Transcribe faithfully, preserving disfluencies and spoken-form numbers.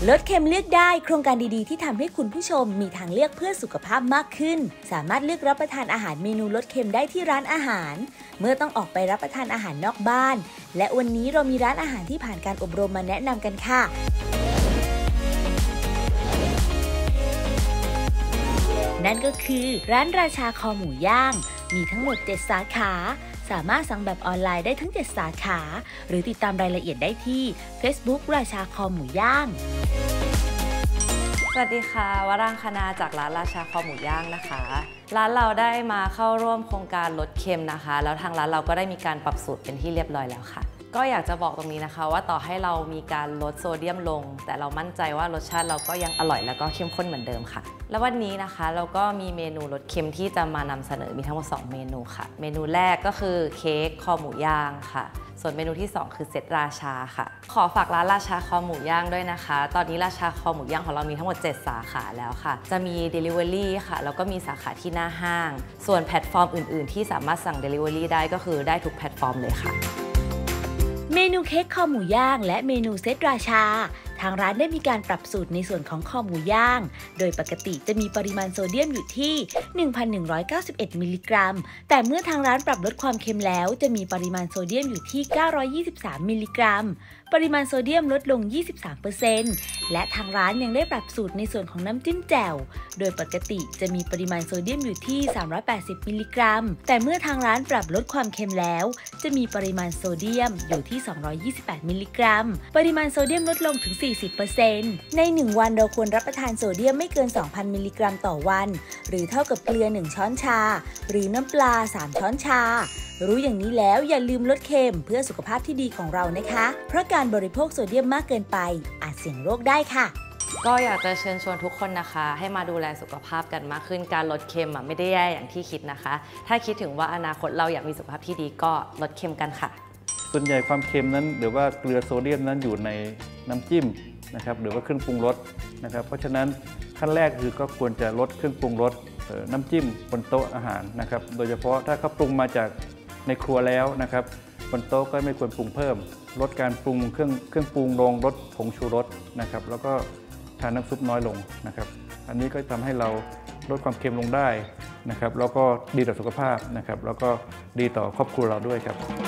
ลดเค็มเลือกได้โครงการดีๆที่ทำให้คุณผู้ชมมีทางเลือกเพื่อสุขภาพมากขึ้นสามารถเลือกรับประทานอาหารเมนูลดเค็มได้ที่ร้านอาหารเมื่อต้องออกไปรับประทานอาหารนอกบ้านและวันนี้เรามีร้านอาหารที่ผ่านการอบรมมาแนะนำกันค่ะนั่นก็คือร้านราชาคอหมูย่างมีทั้งหมดเจ็ดสาขาสามารถสั่งแบบออนไลน์ได้ทั้งเจ็ดสาขาหรือติดตามรายละเอียดได้ที่ Facebook ราชาคอหมูย่างสวัสดีค่ะวรางคณาจากร้านราชาคอหมูย่างนะคะร้านเราได้มาเข้าร่วมโครงการลดเค็มนะคะแล้วทางร้านเราก็ได้มีการปรับสูตรเป็นที่เรียบร้อยแล้วค่ะก็อยากจะบอกตรงนี้นะคะว่าต่อให้เรามีการลดโซเดียมลงแต่เรามั่นใจว่ารสชาติเราก็ยังอร่อยแล้วก็เข้มข้นเหมือนเดิมค่ะแล้ววันนี้นะคะเราก็มีเมนูลดเค็มที่จะมานำเสนอมีทั้งหมดสองเมนูค่ะเมนูแรกก็คือเค้กคอหมูย่างค่ะส่วนเมนูที่สองคือเซตราชาค่ะขอฝากร้านราชาคอหมูย่างด้วยนะคะตอนนี้ราชาคอหมูย่างของเรามีทั้งหมดเจ็ดสาขาแล้วค่ะจะมี Delivery ค่ะแล้วก็มีสาขาที่หน้าห้างส่วนแพลตฟอร์มอื่นๆที่สามารถสั่ง Delivery ได้ก็คือได้ทุกแพลตฟอร์มเลยค่ะเมนูเค้กคอหมูย่างและเมนูเซตราชาทางร้านได้มีการปรับสูตรในส่วนของคอหมูย่างโดยปกติจะมีปริมาณโซเดียมอยู่ที่ หนึ่งพันหนึ่งร้อยเก้าสิบเอ็ด มิลลิกรัมแต่เมื่อทางร้านปรับลดความเค็มแล้วจะมีปริมาณโซเดียมอยู่ที่ เก้าร้อยยี่สิบสาม มิลลิกรัมปริมาณโซเดียมลดลง ยี่สิบสามเปอร์เซ็นต์ และทางร้านยังได้ปรับสูตรในส่วนของน้ำจิ้มแจ่วโดยปกติจะมีปริมาณโซเดียมอยู่ที่ สามร้อยแปดสิบ มิลลิกรัมแต่เมื่อทางร้านปรับลดความเค็มแล้วจะมีปริมาณโซเดียมอยู่ที่ สองร้อยยี่สิบแปด มิลลิกรัมปริมาณโซเดียมลดลงถึง สี่สิบเปอร์เซ็นต์ ในหนึ่งวันเราควรรับประทานโซเดียมไม่เกิน สองพัน มิลลิกรัมต่อวันหรือเท่ากับเกลือหนึ่งช้อนชาหรือน้ำปลาสามช้อนชารู้อย่างนี้แล้วอย่าลืมลดเค็มเพื่อสุขภาพที่ดีของเรานะคะเพราะการบริโภคโซเดียมมากเกินไปอาจเสี่ยงโรคได้ค่ะก็อยากจะเชิญชวนทุกคนนะคะให้มาดูแลสุขภาพกันมากขึ้นการลดเค็มอ่ะไม่ได้แย่อย่างที่คิดนะคะถ้าคิดถึงว่าอนาคตเราอยากมีสุขภาพที่ดีก็ลดเค็มกันค่ะส่วนใหญ่ความเค็มนั้นหรือว่าเกลือโซเดียมนั้นอยู่ในน้ำจิ้มนะครับหรือว่าเครื่องปรุงรสนะครับเพราะฉะนั้นขั้นแรกคือก็ควรจะลดเครื่องปรุงรสน้ำจิ้มบนโต๊ะอาหารนะครับโดยเฉพาะถ้าเขาปรุงมาจากในครัวแล้วนะครับบนโต๊ะก็ไม่ควรปรุงเพิ่มลดการปรุงเครื่องเครื่องปรุงลงลดผงชูรสนะครับแล้วก็ทานน้ำซุปน้อยลงนะครับอันนี้ก็ทำให้เราลดความเค็มลงได้นะครับแล้วก็ดีต่อสุขภาพนะครับแล้วก็ดีต่อครอบครัวเราด้วยครับ